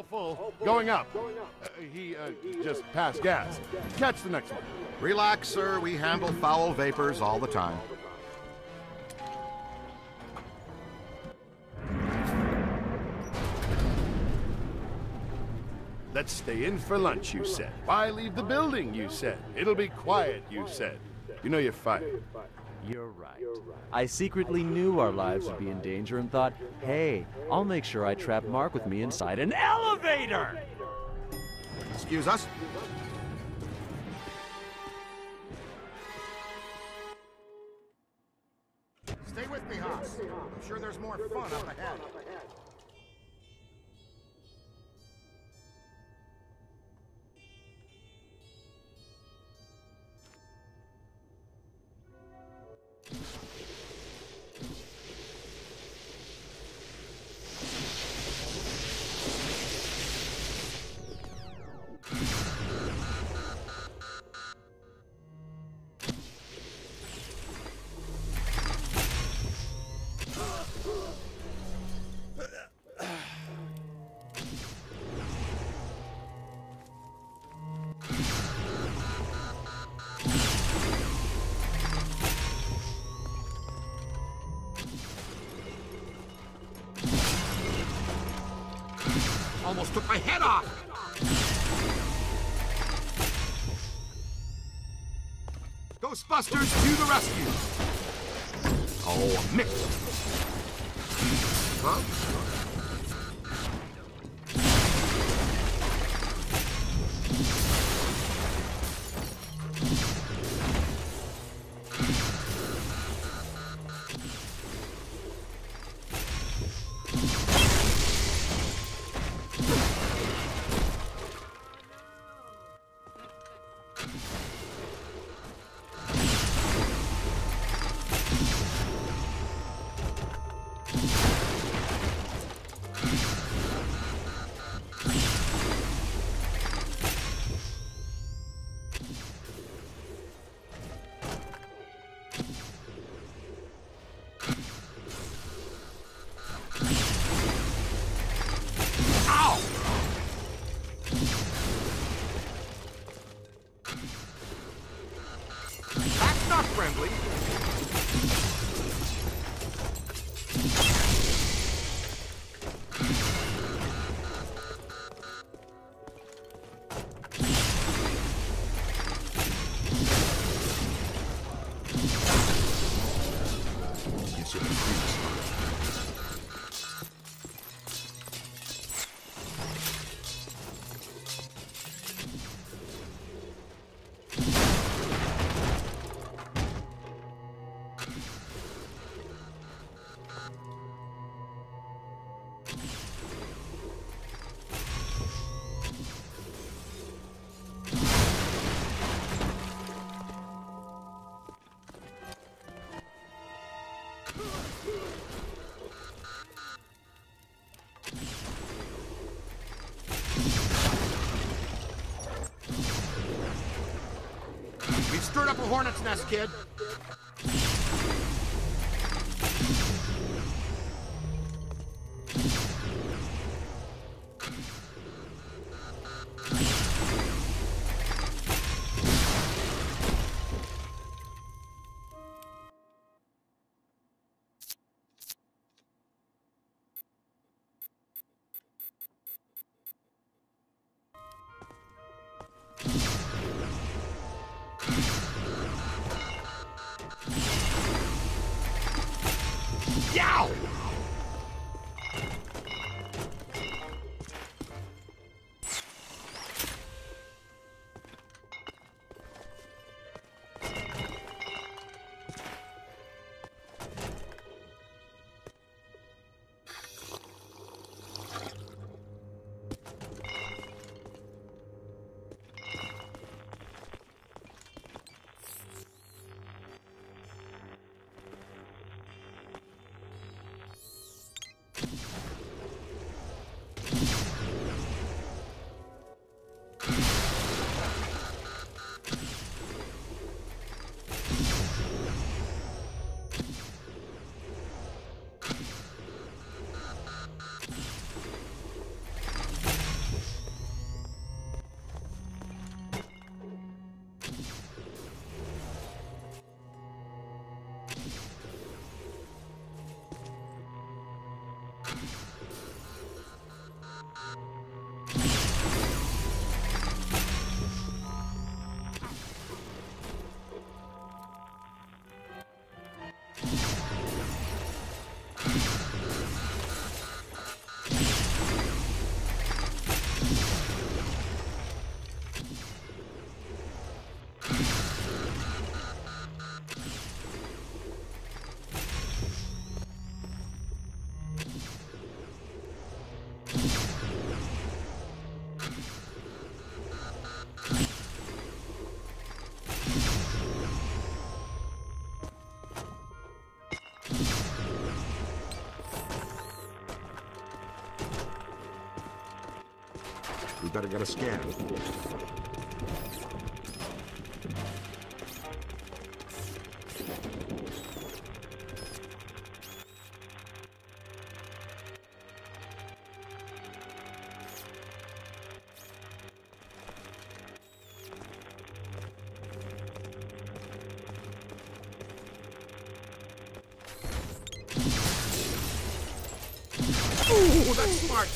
full. Going up. He just passed gas. Catch the next one. Relax, sir. We handle foul vapors all the time. Let's stay in for lunch, you said. Why leave the building, you said. It'll be quiet, you said. You know you're fired. You're right. I secretly knew our lives would be in danger and thought, hey, I'll make sure I trap Mark with me inside an elevator! Excuse us? Stay with me, Haas. I'm sure there's more fun up ahead. Almost took my head off! Ghostbusters to the rescue! Oh, a mix! Huh? Not friendly. We've stirred up a hornet's nest, kid. We better get a scan. Ooh, that's smart!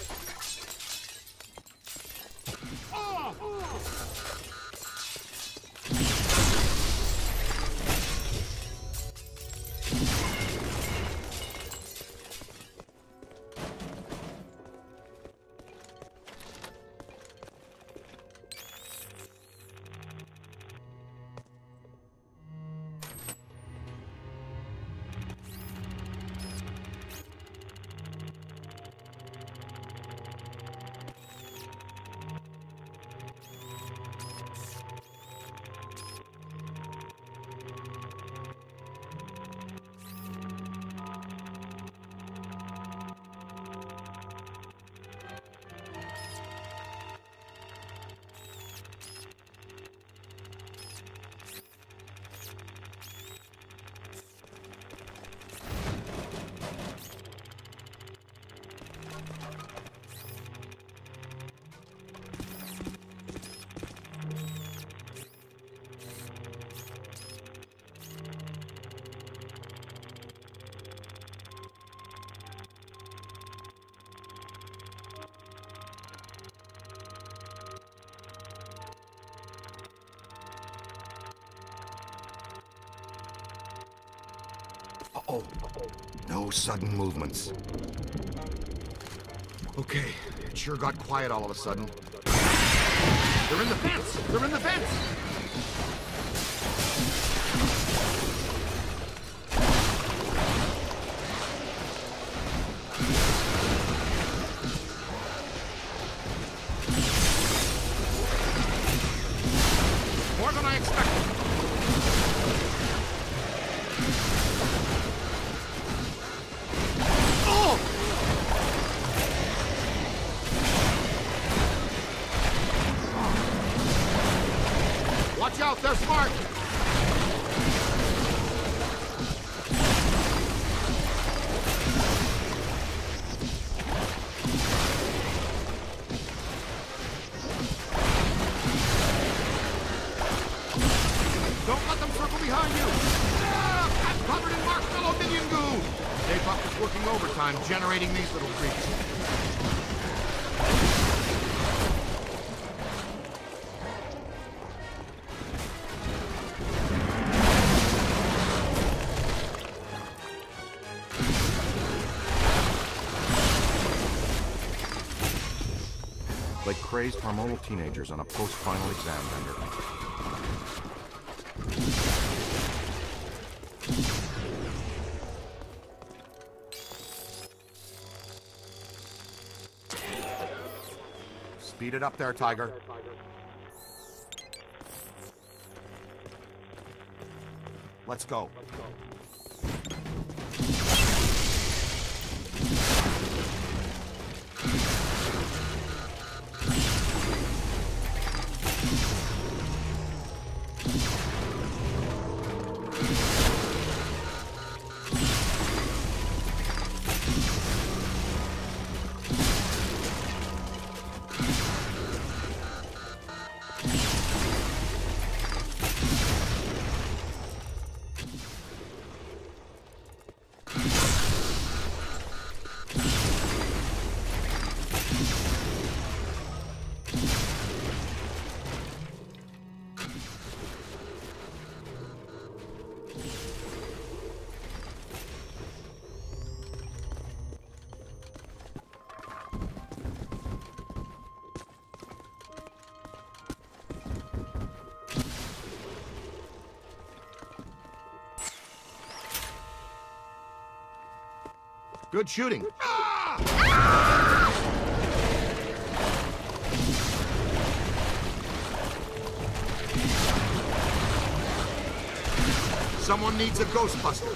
Uh-oh. No sudden movements. Okay, it sure got quiet all of a sudden. They're in the vents! They're in the vents! More than I expected. Watch out, they're smart! Don't let them circle behind you! Ah, I'm covered in marshmallow minion goo! J-Puff is working overtime, generating these little creeps. Like crazed hormonal teenagers on a post-final exam bender. Speed it up there, Tiger. Let's go. Good shooting. Someone needs a Ghostbuster.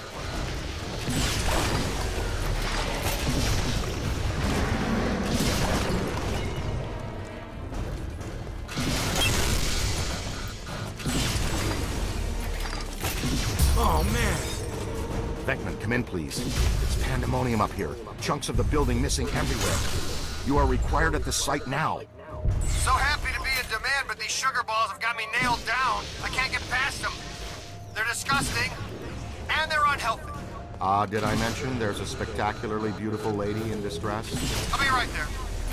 Come in, please. It's pandemonium up here. Chunks of the building missing everywhere. You are required at the site now. So happy to be in demand, but these sugar balls have got me nailed down. I can't get past them. They're disgusting, and they're unhealthy. Did I mention there's a spectacularly beautiful lady in distress? I'll be right there.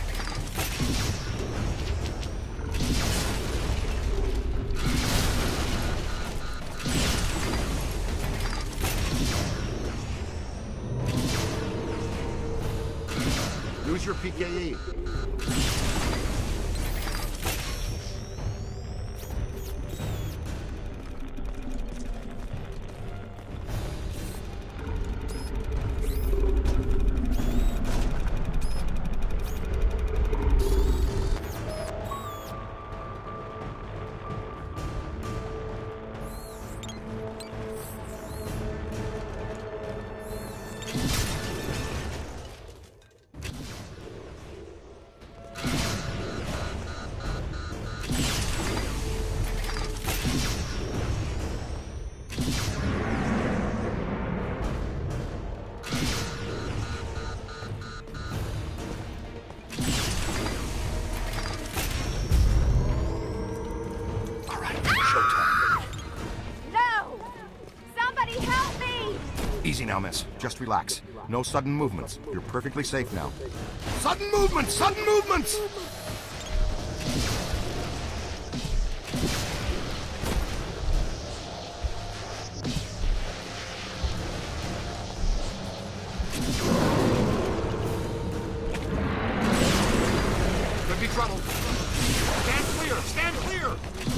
Use your PKE. Easy now, miss. Just relax. No sudden movements. You're perfectly safe now. Sudden movements! Sudden movements! Could be trouble. Stand clear! Stand clear!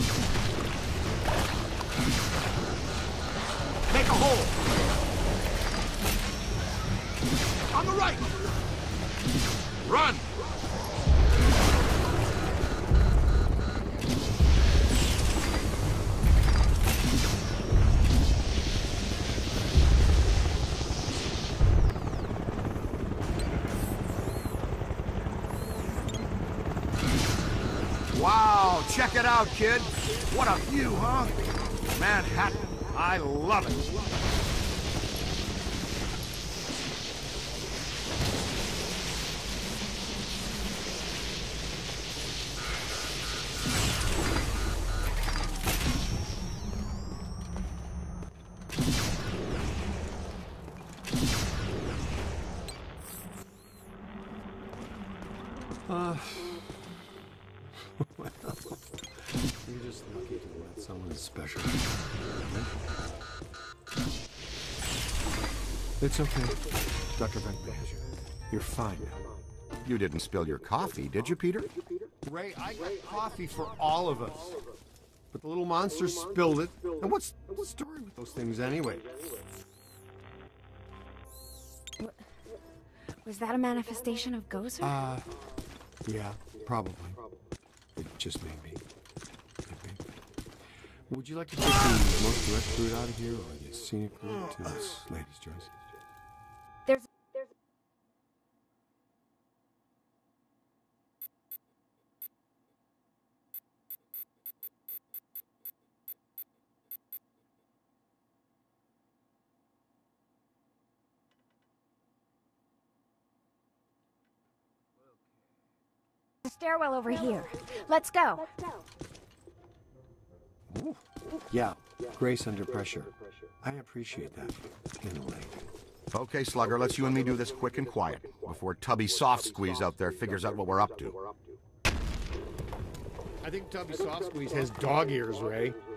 Make a hole! On the right! Run! Wow, check it out, kid. What a view, huh? Manhattan. I love it. Well, you're just lucky to let someone special. It's okay. Dr. Venkatesha, you're fine now. You didn't spill your coffee, did you, Peter? Ray, I got coffee for all of us. But the little monster spilled it. And what's the story with those things anyway? Was that a manifestation of Gozer? Yeah, probably. It just may be. Would you like to take the most direct route out of here, or the scenic route to this lady's choice? There's... a stairwell over here. Let's go. Ooh. Yeah, grace under pressure. I appreciate that, in a way. Okay, Slugger, let's you and me do this quick and quiet, before Tubby Soft Squeeze out there figures out what we're up to. I think Tubby Soft Squeeze has dog ears, Ray.